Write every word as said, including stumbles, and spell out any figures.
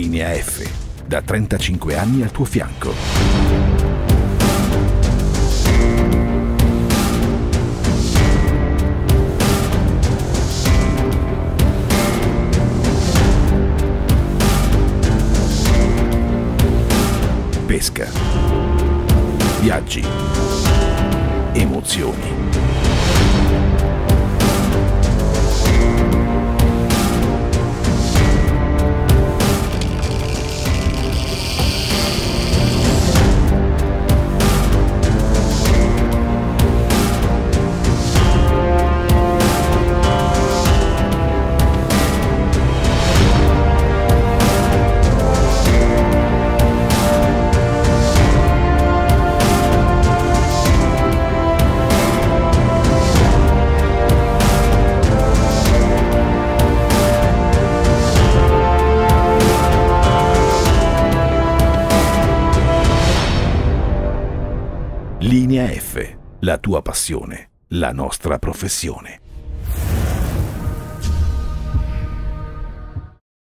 Linea F, da trentacinque anni al tuo fianco. Pesca, viaggi, emozioni. Linea F, la tua passione, la nostra professione.